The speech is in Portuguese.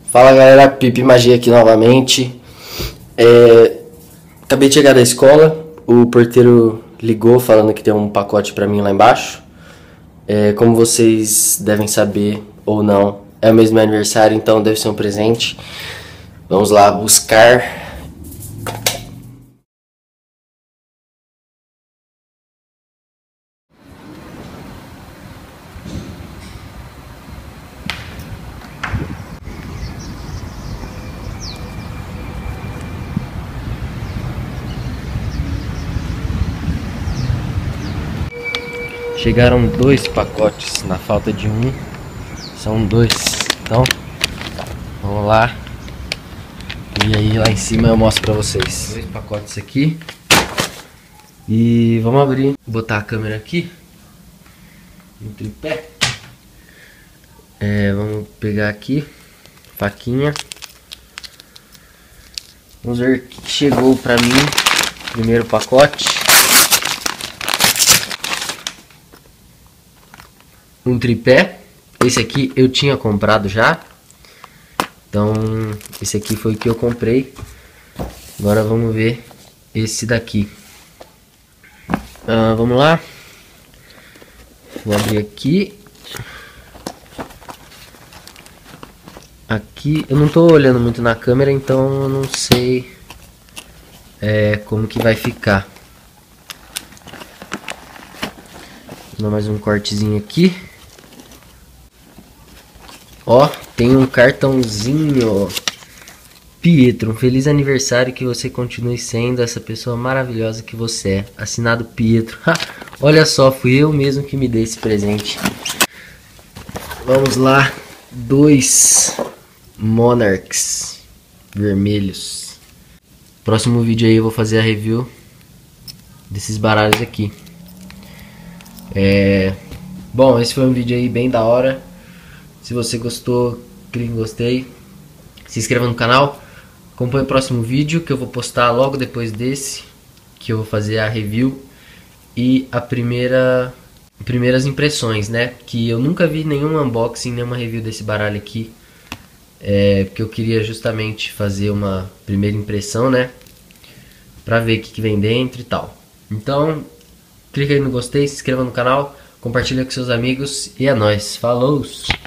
Fala galera, Pipi Magia aqui novamente. Acabei de chegar da escola, o porteiro ligou falando que tem um pacote pra mim lá embaixo. Como vocês devem saber ou não, é o mesmo meu aniversário, então deve ser um presente. Vamos lá buscar. Chegaram 2 pacotes, na falta de um, são 2. Então, vamos lá. E aí lá em cima eu mostro pra vocês. 2 pacotes aqui. E vamos abrir. Vou botar a câmera aqui no tripé. Vamos pegar aqui, faquinha. Vamos ver o que chegou pra mim. Primeiro pacote. Um tripé. Esse aqui eu tinha comprado já. Então esse aqui foi o que eu comprei. Agora vamos ver esse daqui. Vamos lá. Vou abrir aqui. Aqui eu não tô olhando muito na câmera, então eu não sei como que vai ficar. Vou dar mais um cortezinho aqui. Ó, tem um cartãozinho. Pietro, um feliz aniversário, que você continue sendo essa pessoa maravilhosa que você é. Assinado Pietro. Olha só, fui eu mesmo que me dei esse presente. Vamos lá. 2 Monarchs vermelhos. Próximo vídeo aí eu vou fazer a review desses baralhos aqui. Bom, esse foi um vídeo aí bem da hora. Se você gostou, clique em gostei. Se inscreva no canal. Acompanhe o próximo vídeo que eu vou postar logo depois desse, que eu vou fazer a review e primeiras impressões, né? Que eu nunca vi nenhum unboxing, nenhuma review desse baralho aqui. Porque eu queria justamente fazer uma primeira impressão, né? Pra ver o que vem dentro e tal. Então, clique aí no gostei, se inscreva no canal, compartilha com seus amigos e é nóis. Falou!